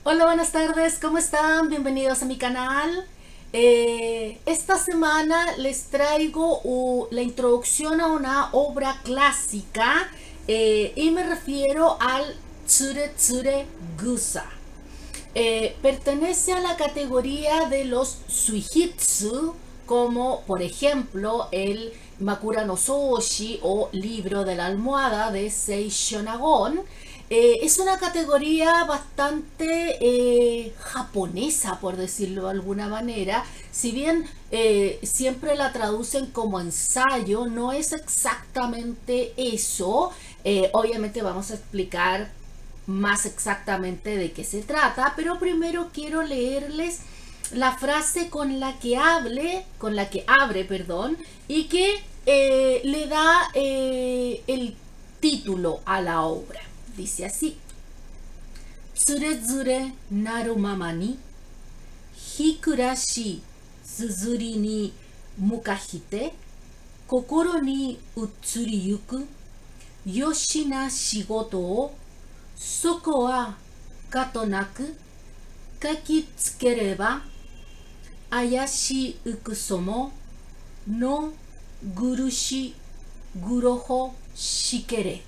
Hola, buenas tardes, ¿cómo están? Bienvenidos a mi canal. Esta semana les traigo la introducción a una obra clásica y me refiero al Tsure Tsure Gusa. Pertenece a la categoría de los Suihitsu, como por ejemplo el Makura no Soshi o Libro de la Almohada de Sei Shonagon. Es una categoría bastante japonesa, por decirlo de alguna manera. Si bien siempre la traducen como ensayo, no es exactamente eso. Obviamente vamos a explicar más exactamente de qué se trata, pero primero quiero leerles la frase con la que abre, perdón, y que le da el título a la obra. Dice así: Tsurezure naru mama ni hikurashi tsuzuri ni mukahite kokoro ni utsuri yuku yoshi na shigoto o soko wa kato naku kaki tsukereba ayashi ukusomo no gurushi guroho shikere.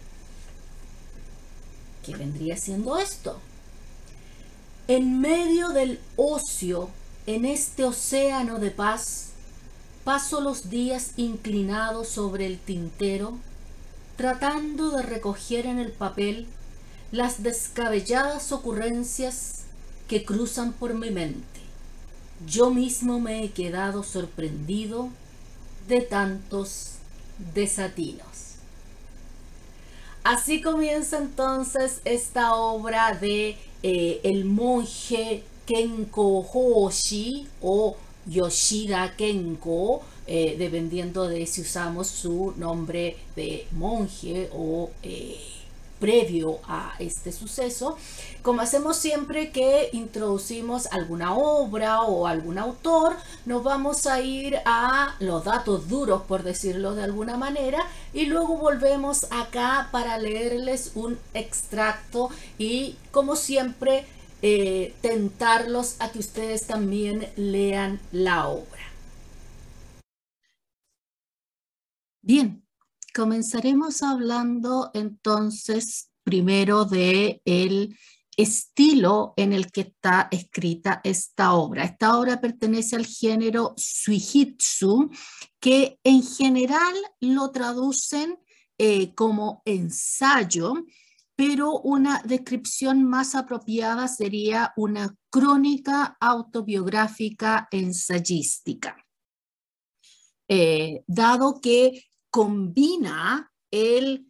¿Qué vendría siendo esto? En medio del ocio, en este océano de paz, paso los días inclinado sobre el tintero, tratando de recoger en el papel las descabelladas ocurrencias que cruzan por mi mente. Yo mismo me he quedado sorprendido de tantos desatinos. Así comienza entonces esta obra de el monje Kenko Hoshi o Yoshida Kenko, dependiendo de si usamos su nombre de monje o previo a este suceso. Como hacemos siempre que introducimos alguna obra o algún autor, nos vamos a ir a los datos duros, por decirlo de alguna manera, y luego volvemos acá para leerles un extracto y, como siempre, tentarlos a que ustedes también lean la obra. Bien, comenzaremos hablando entonces primero de el estilo en el que está escrita esta obra. Esta obra pertenece al género Suihitsu, que en general lo traducen como ensayo, pero una descripción más apropiada sería una crónica autobiográfica ensayística. Dado que combina el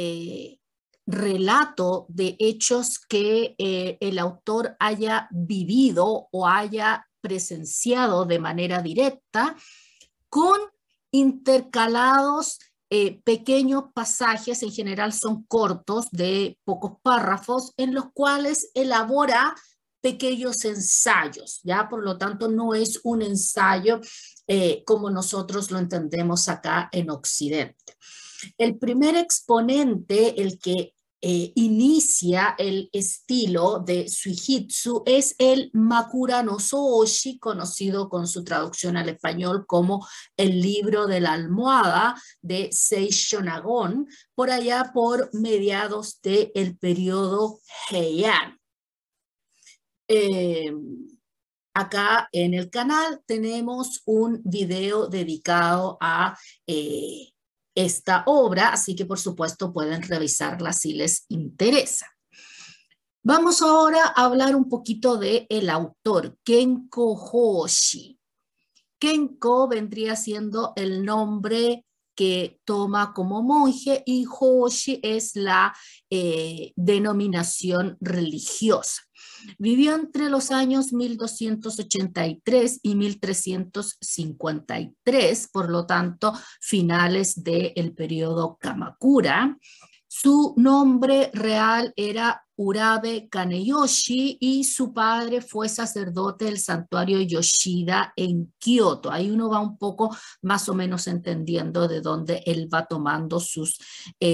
relato de hechos que el autor haya vivido o haya presenciado de manera directa con intercalados pequeños pasajes, en general son cortos, de pocos párrafos, en los cuales elabora pequeños ensayos, ¿ya? Por lo tanto, no es un ensayo como nosotros lo entendemos acá en Occidente. El primer exponente, el que inicia el estilo de Suihitsu, es el Makura no Soshi, conocido con su traducción al español como el libro de la almohada de Sei Shonagon, por allá por mediados del periodo Heian. Acá en el canal tenemos un video dedicado a esta obra, así que por supuesto pueden revisarla si les interesa. Vamos ahora a hablar un poquito de el autor, Kenko Hoshi. Kenko vendría siendo el nombre que toma como monje y Hoshi es la denominación religiosa. Vivió entre los años 1283 y 1353, por lo tanto, finales del periodo Kamakura. Su nombre real era Urabe Kaneyoshi y su padre fue sacerdote del santuario Yoshida en Kioto. Ahí uno va un poco más o menos entendiendo de dónde él va tomando sus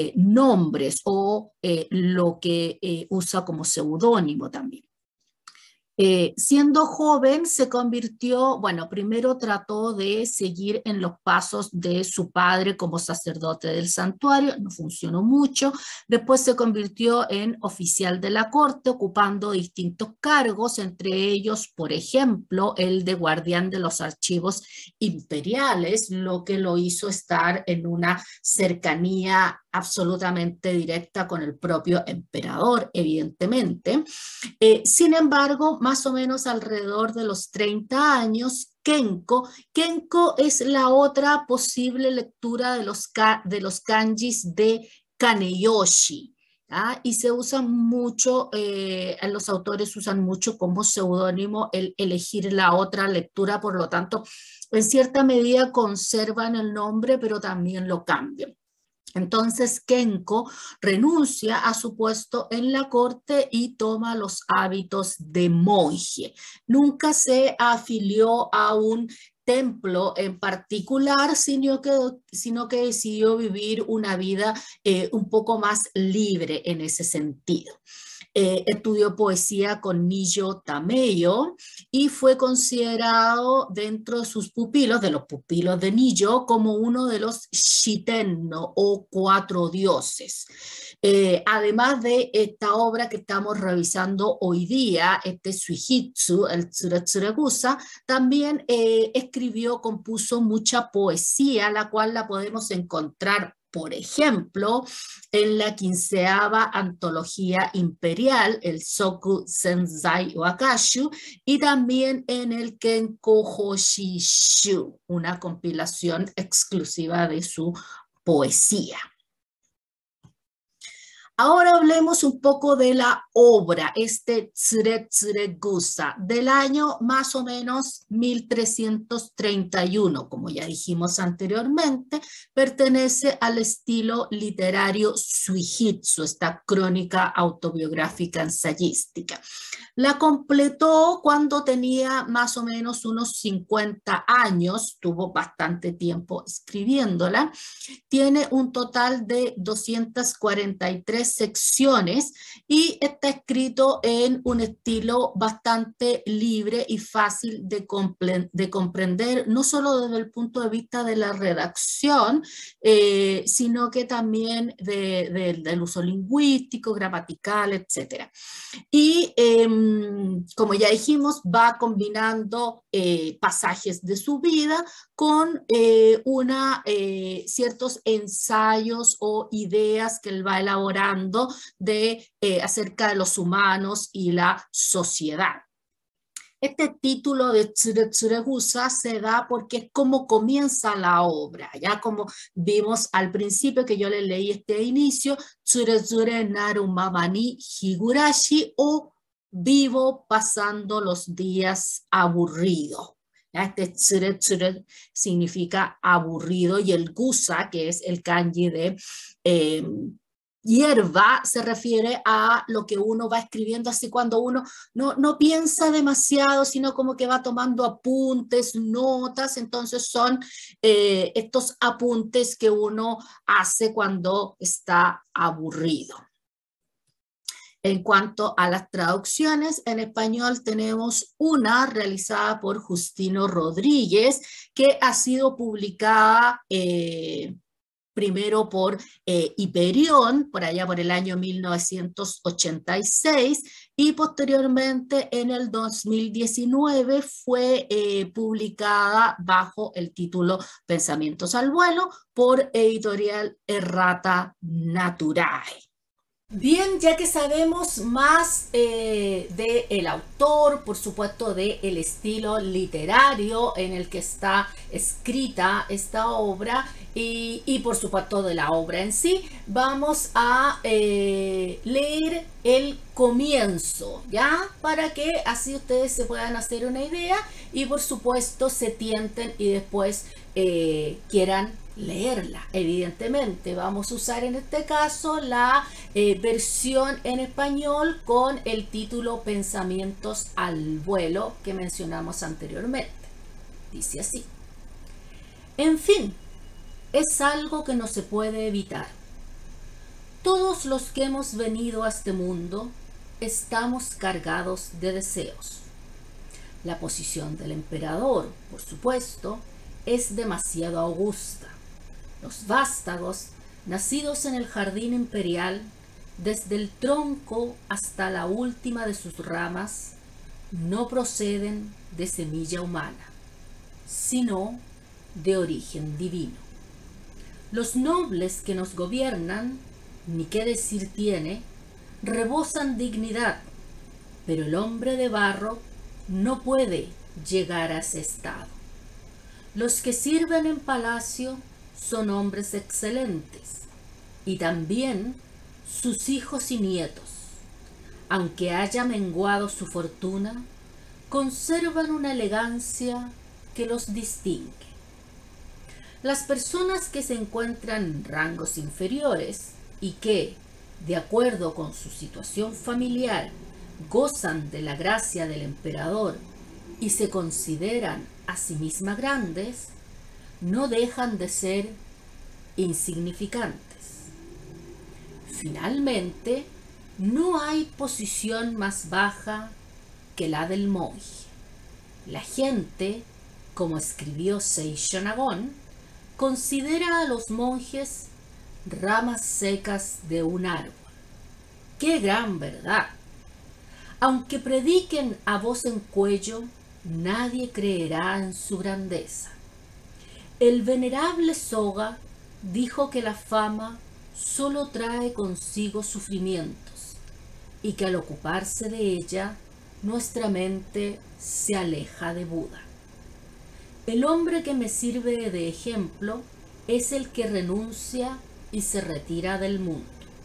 nombres o lo que usa como seudónimo también. Siendo joven se convirtió, bueno, primero trató de seguir en los pasos de su padre como sacerdote del santuario, no funcionó mucho, después se convirtió en oficial de la corte, ocupando distintos cargos, entre ellos, por ejemplo, el de guardián de los archivos imperiales, lo que lo hizo estar en una cercanía absolutamente directa con el propio emperador, evidentemente. Sin embargo, más o menos alrededor de los 30 años, Kenko es la otra posible lectura de los kanjis de Kaneyoshi. ¿Ah? Y se usa mucho, los autores usan mucho como seudónimo el elegir la otra lectura, por lo tanto, en cierta medida conservan el nombre, pero también lo cambian. Entonces Kenko renuncia a su puesto en la corte y toma los hábitos de monje. Nunca se afilió a un templo en particular, sino que decidió vivir una vida un poco más libre en ese sentido. Estudió poesía con Niyo Tameyo y fue considerado dentro de sus pupilos, de los pupilos de Niyo, como uno de los Shitenno o cuatro dioses. Además de esta obra que estamos revisando hoy día, este Suihitsu, el Tsuretsuregusa, también compuso mucha poesía, la cual la podemos encontrar, por ejemplo, en la 15ª antología imperial, el Soku Senzai Wakashu, y también en el Kenko Hoshishu, una compilación exclusiva de su poesía. Ahora hablemos un poco de la obra, este Tsuretsuregusa, del año más o menos 1331, como ya dijimos anteriormente, pertenece al estilo literario Suihitsu, esta crónica autobiográfica ensayística. La completó cuando tenía más o menos unos 50 años, tuvo bastante tiempo escribiéndola, tiene un total de 243 secciones y está escrito en un estilo bastante libre y fácil de comprender, no solo desde el punto de vista de la redacción, sino que también del uso lingüístico, gramatical, etc. Y como ya dijimos, va combinando pasajes de su vida con ciertos ensayos o ideas que él va elaborando acerca de los humanos y la sociedad. Este título de Tsuretsuregusa se da porque es como comienza la obra, ya como vimos al principio que yo le leí este inicio, Tsuretsure Naru Mamani Higurashi, o vivo pasando los días aburrido. Este tsure significa aburrido y el gusa, que es el kanji de hierba, se refiere a lo que uno va escribiendo así cuando uno no piensa demasiado, sino como que va tomando apuntes, notas. Entonces son estos apuntes que uno hace cuando está aburrido. En cuanto a las traducciones, en español tenemos una realizada por Justino Rodríguez, que ha sido publicada primero por Hiperión, por allá por el año 1986, y posteriormente en el 2019 fue publicada bajo el título Pensamientos al vuelo por Editorial Errata Naturae. Bien, ya que sabemos más del autor, por supuesto del estilo literario en el que está escrita esta obra y por supuesto de la obra en sí, vamos a leer el comienzo, ¿ya? Para que así ustedes se puedan hacer una idea y por supuesto se tienten y después quieran leerla. Evidentemente vamos a usar en este caso la versión en español con el título Pensamientos al vuelo que mencionamos anteriormente. Dice así: en fin, es algo que no se puede evitar. Todos los que hemos venido a este mundo estamos cargados de deseos. La posición del emperador, por supuesto, es demasiado augusta. Los vástagos, nacidos en el jardín imperial, desde el tronco hasta la última de sus ramas, no proceden de semilla humana, sino de origen divino. Los nobles que nos gobiernan, ni qué decir tiene, rebosan dignidad, pero el hombre de barro no puede llegar a ese estado. Los que sirven en palacio son hombres excelentes, y también sus hijos y nietos, aunque haya menguado su fortuna, conservan una elegancia que los distingue. Las personas que se encuentran en rangos inferiores y que, de acuerdo con su situación familiar, gozan de la gracia del emperador y se consideran a sí mismas grandes, no dejan de ser insignificantes. Finalmente, no hay posición más baja que la del monje. La gente, como escribió Seisho Nagon, considera a los monjes ramas secas de un árbol. ¡Qué gran verdad! Aunque prediquen a voz en cuello, nadie creerá en su grandeza. El venerable Soga dijo que la fama solo trae consigo sufrimientos y que al ocuparse de ella, nuestra mente se aleja de Buda. El hombre que me sirve de ejemplo es el que renuncia y se retira del mundo.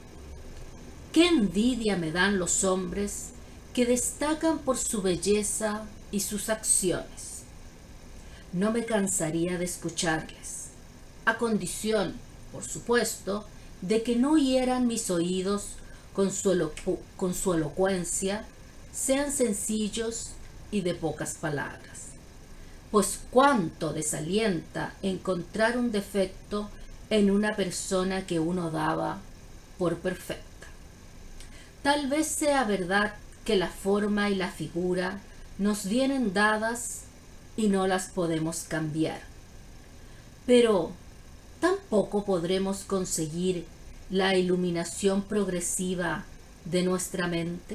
Qué envidia me dan los hombres que destacan por su belleza y sus acciones. No me cansaría de escucharles, a condición, por supuesto, de que no hieran mis oídos con su elocuencia, sean sencillos y de pocas palabras. Pues cuánto desalienta encontrar un defecto en una persona que uno daba por perfecta. Tal vez sea verdad que la forma y la figura nos vienen dadas y no las podemos cambiar. Pero tampoco podremos conseguir la iluminación progresiva de nuestra mente.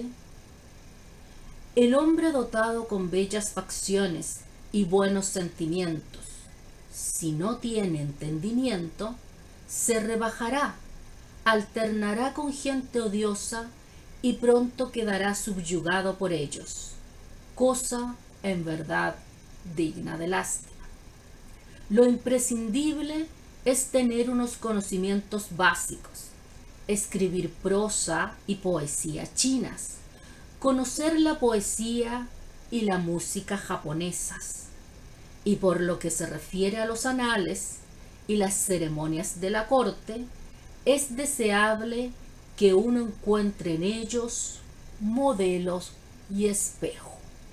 El hombre dotado con bellas facciones y buenos sentimientos, si no tiene entendimiento, se rebajará, alternará con gente odiosa y pronto quedará subyugado por ellos, cosa en verdad digna de lástima. Lo imprescindible es tener unos conocimientos básicos, escribir prosa y poesía chinas, conocer la poesía y la música japonesas, y por lo que se refiere a los anales y las ceremonias de la corte, es deseable que uno encuentre en ellos modelos y espejo.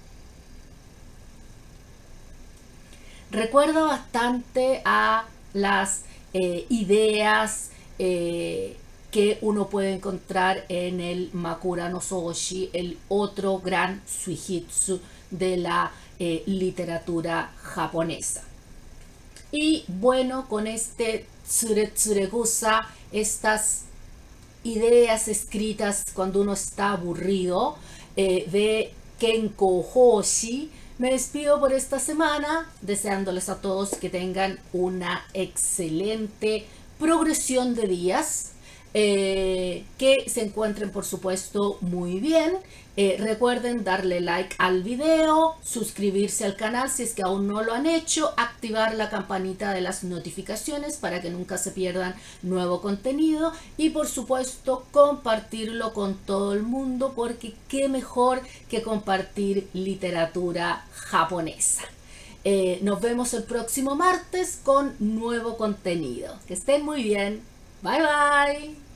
Recuerda bastante a las ideas que uno puede encontrar en el Makura no Sogoshi, el otro gran suijitsu de la literatura japonesa. Y bueno, con este Tsuretsuregusa, estas ideas escritas cuando uno está aburrido de Kenko Hoshi, me despido por esta semana, deseándoles a todos que tengan una excelente progresión de días, que se encuentren por supuesto muy bien. Recuerden darle like al video, suscribirse al canal si es que aún no lo han hecho, activar la campanita de las notificaciones para que nunca se pierdan nuevo contenido y por supuesto compartirlo con todo el mundo, porque qué mejor que compartir literatura japonesa. Nos vemos el próximo martes con nuevo contenido. Que estén muy bien. Bye bye.